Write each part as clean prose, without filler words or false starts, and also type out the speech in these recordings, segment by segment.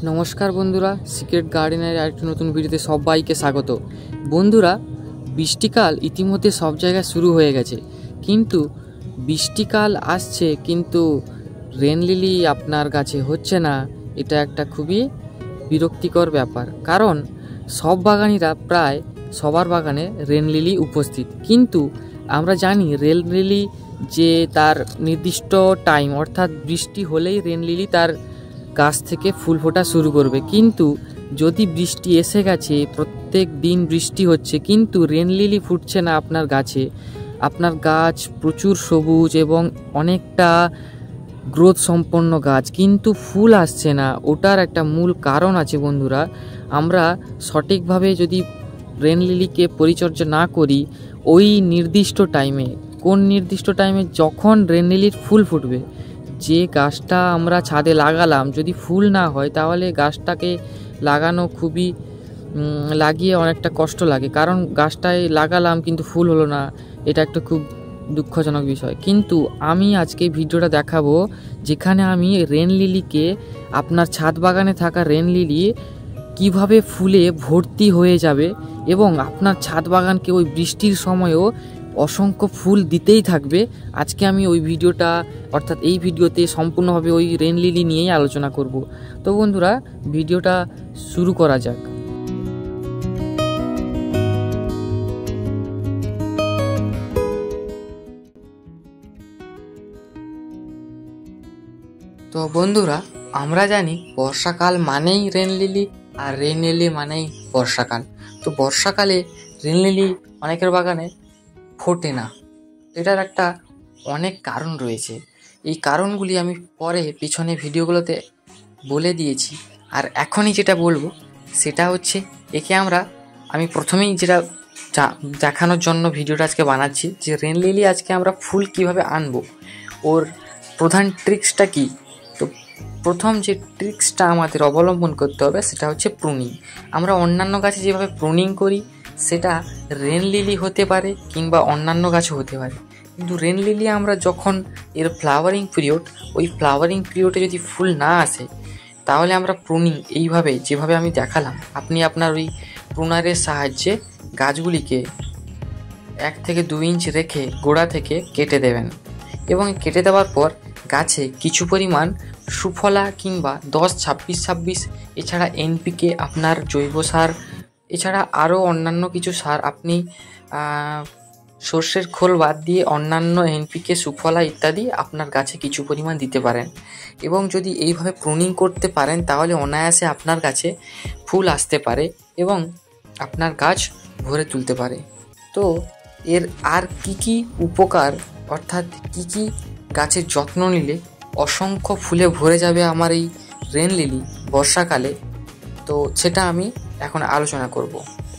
নমস্কার বন্ধুরা, সিক্রেট গার্ডেনের আরেকটি নতুন ভিডিওতে সবাইকে স্বাগত। বন্ধুরা, বৃষ্টিকাল ইতিমধ্যে সব জায়গায় শুরু হয়ে গেছে, কিন্তু বৃষ্টিকাল আসছে কিন্তু রেন লিলি আপনার গাছে হচ্ছে না। এটা একটা খুবই বিরক্তিকর ব্যাপার, কারণ সব বাগানিরা প্রায় সবার বাগানে রেন লিলি উপস্থিত, কিন্তু আমরা জানি রেন লিলি যে তার নির্দিষ্ট টাইম অর্থাৎ বৃষ্টি হলেই রেন লিলি তার গাছ থেকে ফুল ফোটা শুরু করবে। কিন্তু যদি বৃষ্টি এসে গেছে, প্রত্যেক দিন বৃষ্টি হচ্ছে, কিন্তু রেন লিলি ফুটছে না আপনার গাছে, আপনার গাছ প্রচুর সবুজ এবং অনেকটা গ্রোথ সম্পন্ন গাছ, কিন্তু ফুল আসছে না, ওটার একটা মূল কারণ আছে বন্ধুরা। আমরা সঠিকভাবে যদি রেন লিলিকে পরিচর্যা না করি, ওই নির্দিষ্ট টাইমে, কোন নির্দিষ্ট টাইমে যখন রেন লিলির ফুল ফুটবে, যে গাছটা আমরা ছাদে লাগালাম যদি ফুল না হয়, তাহলে গাছটাকে লাগানো খুবই লাগিয়ে অনেকটা কষ্ট লাগে, কারণ গাছটায় লাগালাম কিন্তু ফুল হলো না, এটা একটা খুব দুঃখজনক বিষয়। কিন্তু আমি আজকে ভিডিওটা দেখাবো যেখানে আমি রেন লিলিকে, আপনার ছাদ বাগানে থাকা রেন লিলি কিভাবে ফুলে ভর্তি হয়ে যাবে এবং আপনার ছাদ বাগানকে ওই বৃষ্টির সময়ও অসংখ্য ফুল দিতেই থাকবে। আজকে আমি ওই ভিডিওটা অর্থাৎ এই ভিডিওতে সম্পূর্ণভাবে ওই রেন লিলি নিয়েই আলোচনা করব। তো বন্ধুরা, ভিডিওটা শুরু করা যাক। তো বন্ধুরা, আমরা জানি বর্ষাকাল মানেই রেন লিলি, আর রেন লিলি মানেই বর্ষাকাল। তো বর্ষাকালে রেন লিলি অনেকের বাগানে ফোটে না, এটার একটা অনেক কারণ রয়েছে। এই কারণগুলি আমি পরে পিছনে ভিডিওগুলোতে বলে দিয়েছি, আর এখনই যেটা বলবো সেটা হচ্ছে আমি প্রথমেই যেটা দেখানোর জন্য ভিডিওটা আজকে বানাচ্ছি, যে রেন লিলি আজকে আমরা ফুল কিভাবে আনবো, ওর প্রধান ট্রিক্সটা কি। তো প্রথম যে ট্রিক্সটা আমাদের অবলম্বন করতে হবে সেটা হচ্ছে প্রুনিং। আমরা অন্যান্য গাছে যেভাবে প্রুনিং করি, সেটা রেন লিলি হতে পারে কিংবা অন্যান্য গাছও হতে পারে, কিন্তু রেন লিলি আমরা যখন এর ফ্লাওয়ারিং পিরিয়ড, ওই ফ্লাওয়ারিং পিরিয়ডে যদি ফুল না আসে, তাহলে আমরা প্রুনিং এইভাবে যেভাবে আমি দেখালাম, আপনি আপনার ওই প্রুনারের সাহায্যে গাছগুলিকে 1 থেকে 2 ইঞ্চ রেখে গোড়া থেকে কেটে দেবেন, এবং কেটে দেওয়ার পর গাছে কিছু পরিমাণ সুফলা কিংবা 10-26-26, এছাড়া এনপিকে, আপনার জৈব সার, এছাড়া আরও অন্যান্য কিছু সার, আপনি সর্ষের খোল বাদ দিয়ে অন্যান্য এনপিকে, সুফলা ইত্যাদি আপনার গাছে কিছু পরিমাণ দিতে পারেন। এবং যদি এইভাবে প্রুনিং করতে পারেন, তাহলে অনায়াসে আপনার গাছে ফুল আসতে পারে এবং আপনার গাছ ভরে তুলতে পারে। তো এর আর কি উপকার, অর্থাৎ কি গাছের যত্ন নিলে অসংখ্য ফুলে ভরে যাবে আমার এই রেন লিলি বর্ষাকালে, তো সেটা আমি এখন আলোচনা করব।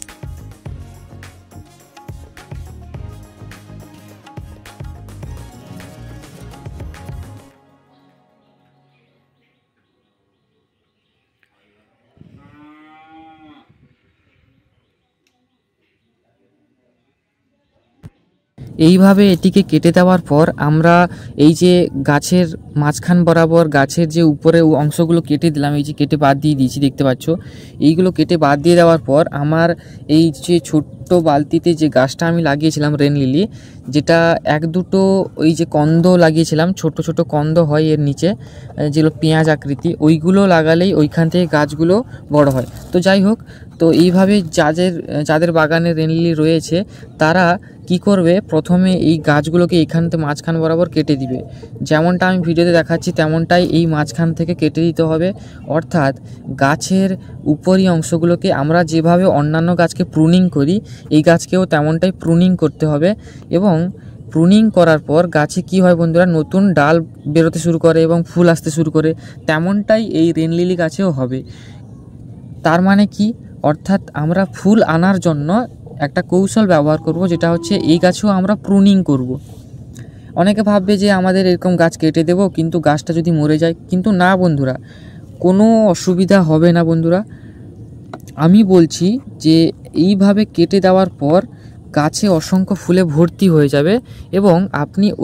এইভাবে এটিকে কেটে দেওয়ার পর আমরা এই যে গাছের মাঝখান বরাবর গাছের যে উপরে অংশগুলো কেটে দিলাম, এই যে কেটে বাদ দিয়ে দিয়েছি দেখতে পাচ্ছ, এইগুলো কেটে বাদ দিয়ে দেওয়ার পর আমার এই যে ছোট্ট বালতিতে যে গাছটা আমি লাগিয়েছিলাম রেন লিলি, যেটা 1-2 ওই যে কন্দ লাগিয়েছিলাম, ছোট ছোট কন্দ হয় এর নিচে, যেগুলো পেঁয়াজ আকৃতি, ওইগুলো লাগালেই ওইখান থেকে গাছগুলো বড় হয়। তো যাই হোক, তো এইভাবে যাদের বাগানে রেন লিলি রয়েছে, তারা কি করবে, প্রথমে এই গাছগুলোকে এইখান থেকে মাঝখান বরাবর কেটে দিবে, যেমনটা আমি ভিডিওতে দেখাচ্ছি তেমনটাই এই মাঝখান থেকে কেটে দিতে হবে। অর্থাৎ গাছের উপরি অংশগুলোকে আমরা যেভাবে অন্যান্য গাছকে প্রুনিং করি, এই গাছকেও তেমনটাই প্রুনিং করতে হবে। এবং প্রুনিং করার পর গাছে কি হয় বন্ধুরা, নতুন ডাল বেরোতে শুরু করে এবং ফুল আসতে শুরু করে, তেমনটাই এই রেন লিলি গাছেও হবে। তার মানে কি, অর্থাৎ আমরা ফুল আনার জন্য একটা কৌশল ব্যবহার করব, যেটা হচ্ছে এই গাছেও আমরা প্রুনিং করব। অনেকে ভাববে যে আমাদের এরকম গাছ কেটে দেব, কিন্তু গাছটা যদি মরে যায়, কিন্তু না বন্ধুরা, কোনো অসুবিধা হবে না বন্ধুরা। আমি বলছি যে এইভাবে কেটে দেওয়ার পর গাছে অসংখ্য ফুলে ভর্তি হয়ে যাবে এবং আপনি ওই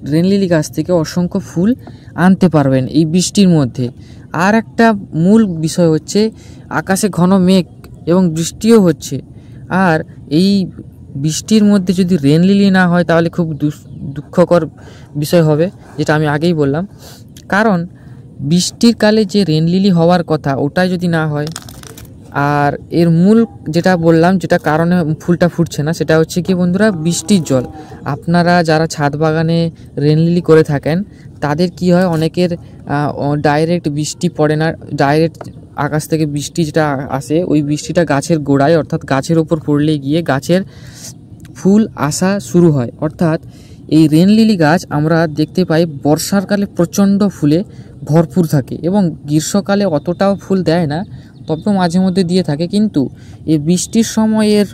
রেন লিলি গাছ থেকে অসংখ্য ফুল আনতে পারবেন এই বৃষ্টির মধ্যে। আর একটা মূল বিষয় হচ্ছে আকাশে ঘন মেঘ এবং বৃষ্টিও হচ্ছে, আর এই বৃষ্টির মধ্যে যদি রেন লিলি না হয় তাহলে খুব দুঃখকর বিষয় হবে, যেটা আমি আগেই বললাম। কারণ বৃষ্টির কালে যে রেন লিলি হওয়ার কথা ওটাই যদি না হয়, আর এর মূল যেটা বললাম যেটা কারণে ফুলটা ফুটছে না সেটা হচ্ছে কি বন্ধুরা, বৃষ্টির জল। আপনারা যারা ছাদ বাগানে রেন লিলি করে থাকেন তাদের কি হয়, অনেকের ডাইরেক্ট বৃষ্টি পড়ে না, ডাইরেক্ট আকাশ থেকে বৃষ্টি যেটা আসে ওই বৃষ্টিটা গাছের গোড়ায় অর্থাৎ গাছের ওপর পড়লে গিয়ে গাছের ফুল আসা শুরু হয়। অর্থাৎ এই রেন লিলি গাছ আমরা দেখতে পাই বর্ষার কালে প্রচণ্ড ফুলে ভরপুর থাকে এবং গ্রীষ্মকালে অতটাও ফুল দেয় না, তবে মাঝে মধ্যে দিয়ে থাকে। কিন্তু এই বৃষ্টির সময়ের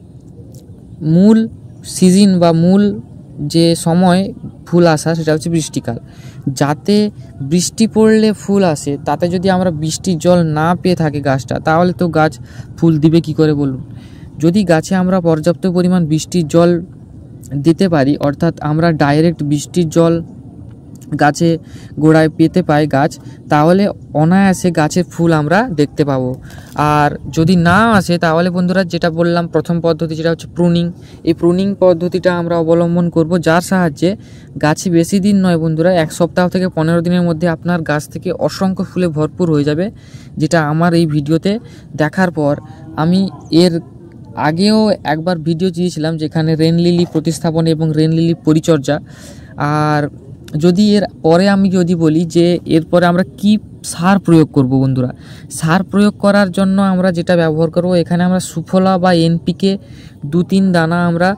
মূল সিজন বা মূল যে সময় ফুল আসা সেটা হচ্ছে বৃষ্টিকাল। যাতে বৃষ্টি পড়লে ফুল আসে, তাতে যদি আমরা বৃষ্টির জল না পেয়ে থাকি গাছটা, তাহলে তো গাছ ফুল দিবে কি করে বলুন। যদি গাছে আমরা পর্যাপ্ত পরিমাণ বৃষ্টির জল দিতে পারি, অর্থাৎ আমরা ডাইরেক্ট বৃষ্টির জল গাছে গোড়ায় পেতে পাই গাছ, তাহলে অনায়াসে গাছের ফুল আমরা দেখতে পাবো। আর যদি না আসে তাহলে বন্ধুরা যেটা বললাম প্রথম পদ্ধতি, যেটা হচ্ছে প্রুনিং, এই প্রুনিং পদ্ধতিটা আমরা অবলম্বন করব, যার সাহায্যে গাছে বেশি দিন নয় বন্ধুরা, 1 সপ্তাহ থেকে 15 দিনের মধ্যে আপনার গাছ থেকে অসংখ্য ফুলে ভরপুর হয়ে যাবে। যেটা আমার এই ভিডিওতে দেখার পর আমি এর আগেও একবার ভিডিও দিয়েছিলাম যেখানে রেন লিলি প্রতিস্থাপন এবং রেন লিলি পরিচর্যা। আর যদি এর পরে আমি যদি বলি যে এরপরে আমরা কি সার প্রয়োগ করব বন্ধুরা, সার প্রয়োগ করার জন্য আমরা যেটা ব্যবহার করব, এখানে আমরা সুফলা বা এনপিকে 2-3 দানা, আমরা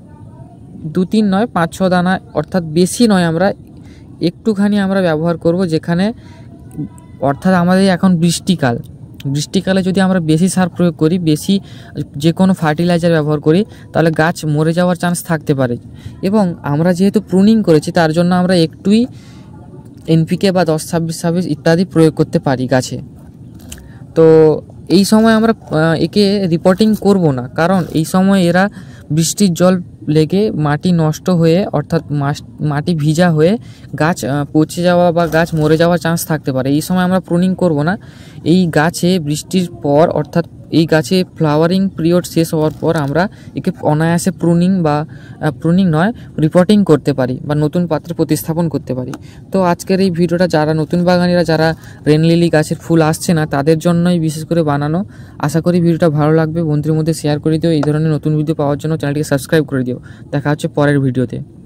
2-3 নয় 5-6 দানা, অর্থাৎ বেশি নয়, আমরা একটুখানি আমরা ব্যবহার করব। যেখানে অর্থাৎ আমাদের এখন বৃষ্টিকালে যদি আমরা বেশি সার প্রয়োগ করি, বেশি যে কোনো ফার্টিলাইজার ব্যবহার করি, তাহলে গাছ মরে যাওয়ার চান্স থাকতে পারে। এবং আমরা যেহেতু প্রুনিং করেছি তার জন্য আমরা একটুই এনপিকে বা 10-26-26 ইত্যাদি প্রয়োগ করতে পারি গাছে। তো এই সময় আমরা একে রিপোর্টিং করব না, কারণ এই সময় এরা বৃষ্টির জল লেগে মাটি নষ্ট হয়ে, অর্থাৎ মাটি ভিজা হয়ে গাছ পচে যাওয়া বা গাছ মরে যাওয়ার চান্স থাকতে পারে। এই সময় আমরা প্রুনিং করব না। এই গাছে বৃষ্টির পর, অর্থাৎ এই গাছে ফ্লাওয়ারিং পিরিয়ড শেষ হওয়ার পর আমরা একে অনায়াসে প্রুনিং নয় রিপোর্টিং করতে পারি বা নতুন পাত্রে প্রতিস্থাপন করতে পারি। তো আজকের এই ভিডিওটা যারা নতুন বাগানিরা, যারা রেন লিলি গাছের ফুল আসছে না তাদের জন্যই বিশেষ করে বানানো। আশা করি ভিডিওটা ভালো লাগবে, বন্ধুদের মধ্যে শেয়ার করে দিও। এই ধরনের নতুন ভিডিও পাওয়ার জন্য চ্যানেলটিকে সাবস্ক্রাইব করে দিও। দেখা হচ্ছে পরের ভিডিওতে।